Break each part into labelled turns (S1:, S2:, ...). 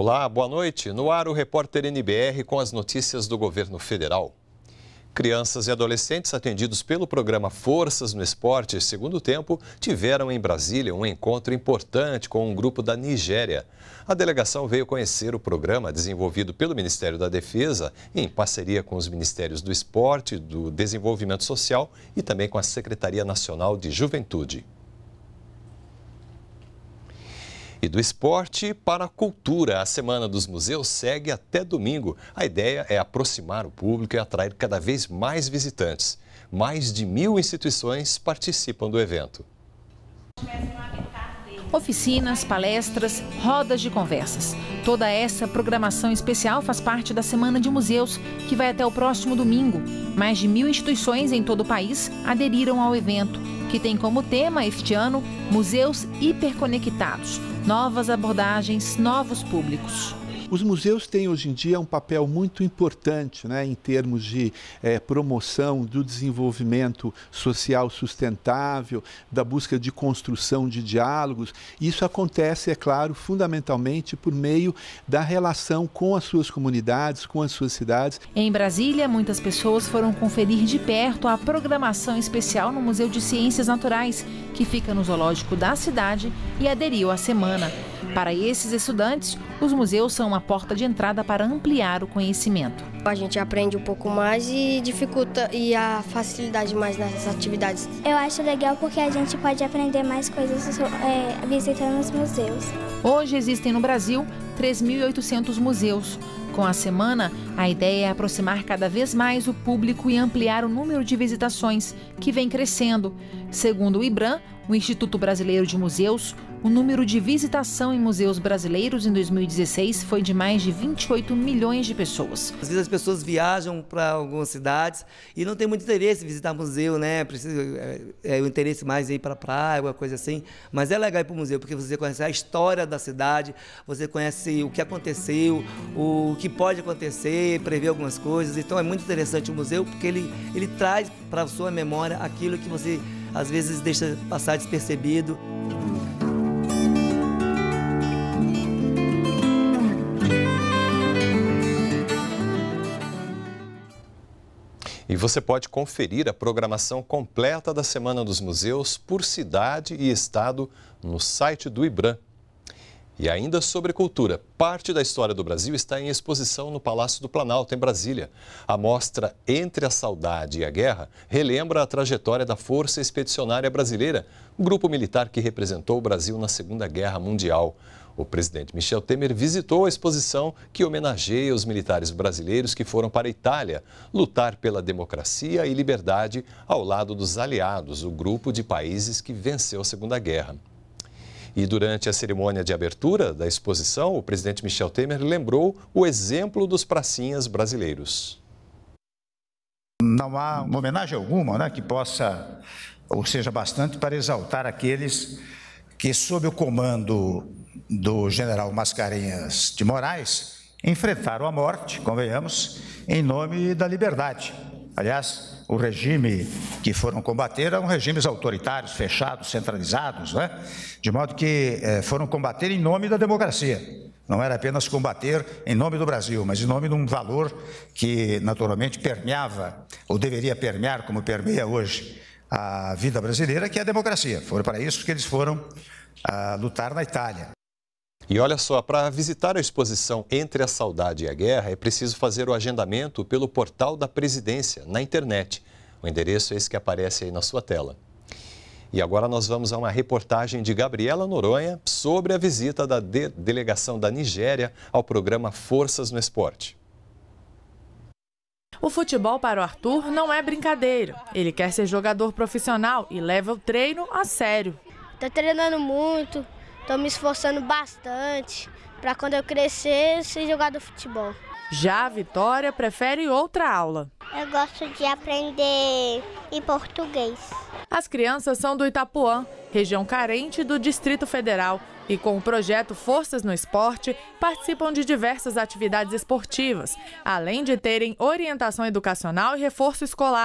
S1: Olá, boa noite. No ar, o repórter NBR com as notícias do governo federal. Crianças e adolescentes atendidos pelo programa Forças no Esporte Segundo Tempo tiveram em Brasília um encontro importante com um grupo da Nigéria. A delegação veio conhecer o programa desenvolvido pelo Ministério da Defesa em parceria com os Ministérios do Esporte, do Desenvolvimento Social e também com a Secretaria Nacional de Juventude. E do esporte para a cultura, a Semana dos Museus segue até domingo. A ideia é aproximar o público e atrair cada vez mais visitantes. Mais de 1.000 instituições participam do evento.
S2: Oficinas, palestras, rodas de conversas. Toda essa programação especial faz parte da Semana de Museus, que vai até o próximo domingo. Mais de 1.000 instituições em todo o país aderiram ao evento, que tem como tema este ano Museus Hiperconectados. Novas abordagens, novos públicos.
S3: Os museus têm hoje em dia um papel muito importante, em termos de promoção do desenvolvimento social sustentável, da busca de construção de diálogos. Isso acontece, é claro, fundamentalmente por meio da relação com as suas comunidades, com as suas cidades.
S2: Em Brasília, muitas pessoas foram conferir de perto a programação especial no Museu de Ciências Naturais, que fica no zoológico da cidade, e aderiu à semana. Para esses estudantes, os museus são uma porta de entrada para ampliar o conhecimento.
S4: A gente aprende um pouco mais e dificulta a facilidade mais nas atividades.
S5: Eu acho legal porque a gente pode aprender mais coisas visitando os museus.
S2: Hoje existem no Brasil 3.800 museus. Com a semana, a ideia é aproximar cada vez mais o público e ampliar o número de visitações, que vem crescendo. Segundo o IBRAM, o Instituto Brasileiro de Museus, o número de visitação em museus brasileiros em 2016 foi de mais de 28 milhões de pessoas.
S6: Às vezes as pessoas viajam para algumas cidades e não tem muito interesse em visitar museu, né? O interesse mais ir para a praia, alguma coisa assim. Mas é legal ir para o museu, porque você conhece a história da cidade, você conhece o que aconteceu, o que pode acontecer, prever algumas coisas. Então é muito interessante o museu, porque ele traz para a sua memória aquilo que você às vezes deixa passar despercebido.
S1: E você pode conferir a programação completa da Semana dos Museus por cidade e estado no site do IBRAM. E ainda sobre cultura, parte da história do Brasil está em exposição no Palácio do Planalto, em Brasília. A mostra Entre a Saudade e a Guerra relembra a trajetória da Força Expedicionária Brasileira, um grupo militar que representou o Brasil na Segunda Guerra Mundial. O presidente Michel Temer visitou a exposição que homenageia os militares brasileiros que foram para a Itália lutar pela democracia e liberdade ao lado dos aliados, o grupo de países que venceu a Segunda Guerra. E durante a cerimônia de abertura da exposição, o presidente Michel Temer lembrou o exemplo dos pracinhas brasileiros.
S7: Não há uma homenagem alguma, que possa, ou seja, bastante para exaltar aqueles que, sob o comando do general Mascarenhas de Moraes, enfrentaram a morte, convenhamos, em nome da liberdade. Aliás, o regime que foram combater eram regimes autoritários, fechados, centralizados, de modo que foram combater em nome da democracia. Não era apenas combater em nome do Brasil, mas em nome de um valor que naturalmente permeava, ou deveria permear, como permeia hoje, a vida brasileira, que é a democracia. Foi para isso que eles foram lutar na Itália.
S1: E olha só, para visitar a exposição Entre a Saudade e a Guerra, é preciso fazer o agendamento pelo portal da Presidência, na internet. O endereço é esse que aparece aí na sua tela. E agora nós vamos a uma reportagem de Gabriela Noronha sobre a visita da delegação da Nigéria ao programa Forças no Esporte.
S8: O futebol para o Arthur não é brincadeira. Ele quer ser jogador profissional e leva o treino a sério.
S5: Estou treinando muito. Estou me esforçando bastante para quando eu crescer ser jogador de futebol.
S8: Já a Vitória prefere outra aula.
S5: Eu gosto de aprender em português.
S8: As crianças são do Itapuã, região carente do Distrito Federal, e com o projeto Forças no Esporte participam de diversas atividades esportivas, além de terem orientação educacional e reforço escolar.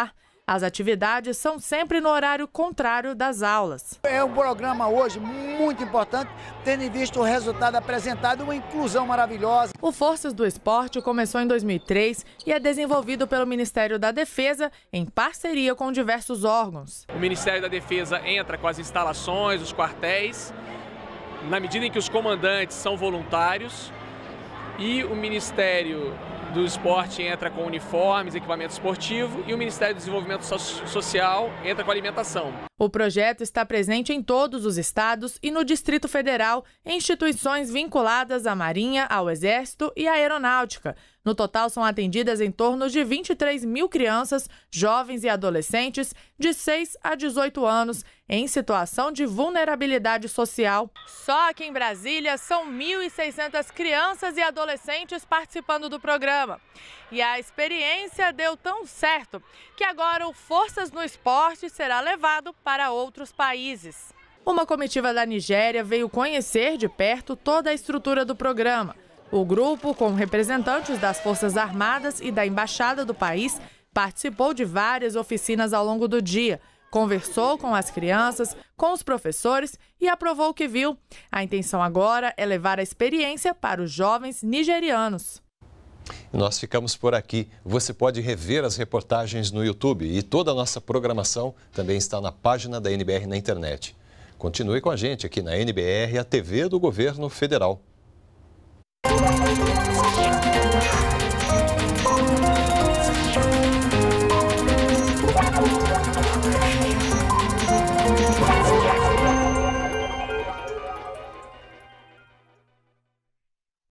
S8: As atividades são sempre no horário contrário das aulas.
S9: É um programa hoje muito importante, tendo em vista o resultado apresentado, uma inclusão maravilhosa.
S8: O Forças do Esporte começou em 2003 e é desenvolvido pelo Ministério da Defesa em parceria com diversos órgãos.
S10: O Ministério da Defesa entra com as instalações, os quartéis, na medida em que os comandantes são voluntários, e o Ministério do Esporte entra com uniformes, equipamento esportivo, e o Ministério do Desenvolvimento Social entra com alimentação.
S8: O projeto está presente em todos os estados e no Distrito Federal, em instituições vinculadas à Marinha, ao Exército e à Aeronáutica. No total, são atendidas em torno de 23 mil crianças, jovens e adolescentes de 6 a 18 anos em situação de vulnerabilidade social. Só aqui em Brasília, são 1.600 crianças e adolescentes participando do programa. E a experiência deu tão certo que agora o Forças no Esporte será levado para outros países. Uma comitiva da Nigéria veio conhecer de perto toda a estrutura do programa. O grupo, com representantes das Forças Armadas e da Embaixada do país, participou de várias oficinas ao longo do dia, conversou com as crianças, com os professores e aprovou o que viu. A intenção agora é levar a experiência para os jovens nigerianos.
S1: Nós ficamos por aqui. Você pode rever as reportagens no YouTube e toda a nossa programação também está na página da NBR na internet. Continue com a gente aqui na NBR, a TV do Governo Federal.